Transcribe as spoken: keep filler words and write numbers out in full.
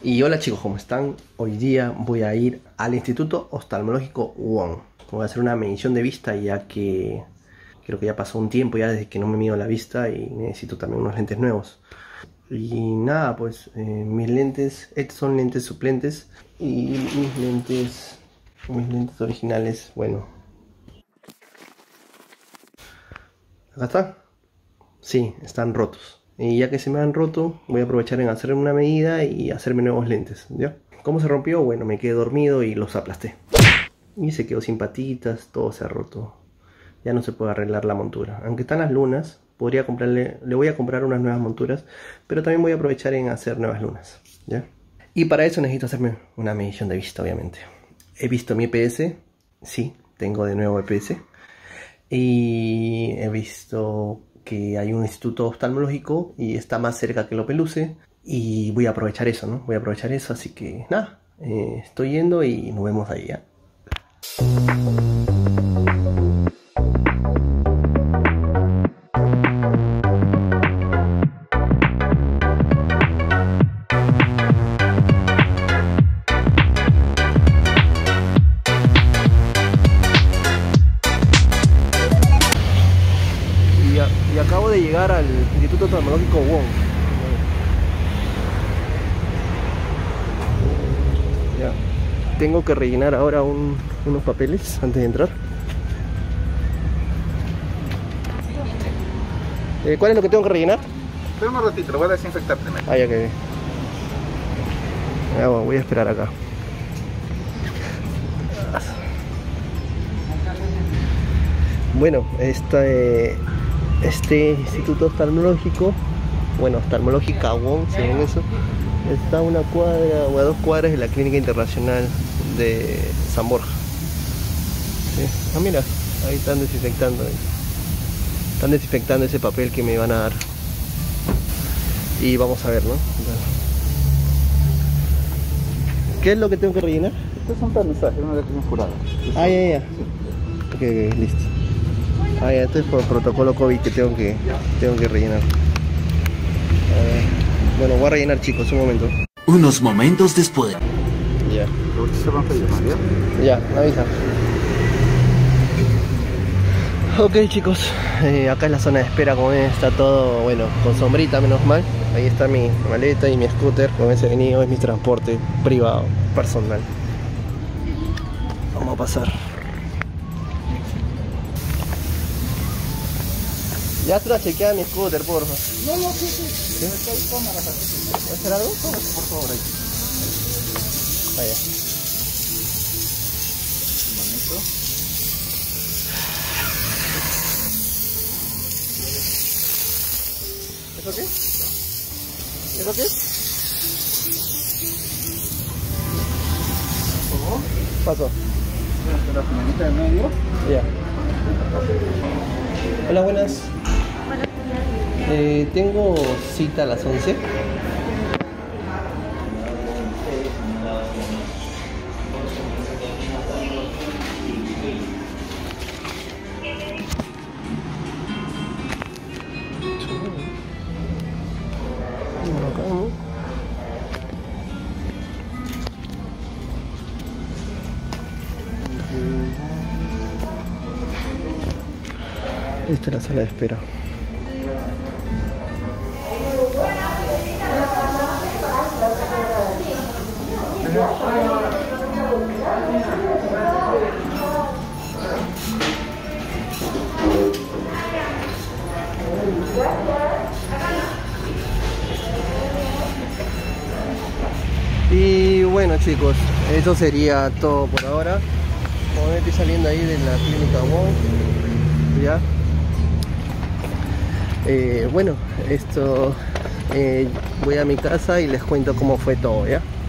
Y hola chicos, ¿cómo están? Hoy día voy a ir al Instituto Oftalmológico Wong. Voy a hacer una medición de vista, ya que creo que ya pasó un tiempo ya desde que no me mido la vista y necesito también unos lentes nuevos. Y nada, pues eh, mis lentes, estos son lentes suplentes y mis lentes, mis lentes originales, bueno. ¿Acá está? Sí, están rotos. Y ya que se me han roto, voy a aprovechar en hacer una medida y hacerme nuevos lentes, ¿ya? ¿Cómo se rompió? Bueno, me quedé dormido y los aplasté. Y se quedó sin patitas, todo se ha roto. Ya no se puede arreglar la montura. Aunque están las lunas, podría comprarle, le voy a comprar unas nuevas monturas, pero también voy a aprovechar en hacer nuevas lunas, ¿ya? Y para eso necesito hacerme una medición de vista, obviamente. He visto mi E P S, sí, tengo de nuevo E P S. Y he visto que hay un instituto oftalmológico y está más cerca que Lopeluce, y voy a aprovechar eso, ¿no? Voy a aprovechar eso, así que nada, eh, estoy yendo y nos vemos ahí, ¿ya? Y acabo de llegar al Instituto Oftalmológico Wong. Ya. Tengo que rellenar ahora un, unos papeles antes de entrar. Eh, ¿Cuál es lo que tengo que rellenar? Espera un ratito, lo voy a desinfectar primero. Ah, ya que... Ya, bueno, voy a esperar acá. Bueno, esta... Eh... Este instituto oftalmológico, bueno, oftalmológica Wong, según eso, está a una cuadra o a dos cuadras de la Clínica Internacional de San Borja. ¿Sí? Ah, mira, ahí están desinfectando. Están desinfectando ese papel que me van a dar. Y vamos a ver, ¿no? ¿Qué es lo que tengo que rellenar? Esto es un permisaje, una declaración jurada. Ah, ya, ya. Ok, ok, listo. Ah, ya, esto es por protocolo COVID que tengo que, tengo que rellenar. Uh, bueno, voy a rellenar, chicos, un momento. Unos momentos después. Ya. ¿Se van a pedir, María? Ya, avisa. Ok, chicos, eh, acá es la zona de espera, como ven, está todo, bueno, con sombrita, menos mal. Ahí está mi maleta y mi scooter, con ese venido es mi transporte privado, personal. Vamos a pasar. Ya te chequea mi scooter, porfa. No, no, sí, sí. ¿Sí? Acá hay cámaras aquí. ¿Va a hacer algo? Por favor, ahí. Vaya. Un momento. ¿Eso qué? ¿Eso qué? Por favor. Pasó. La señorita de medio. Ya. Hola, buenas. Eh, tengo cita a las once. Esta es la sala de espera. Y bueno, chicos, eso sería todo por ahora. Como ven, estoy saliendo ahí de la clínica Wong. Ya. Eh, bueno, esto eh, voy a mi casa y les cuento cómo fue todo, ¿ya?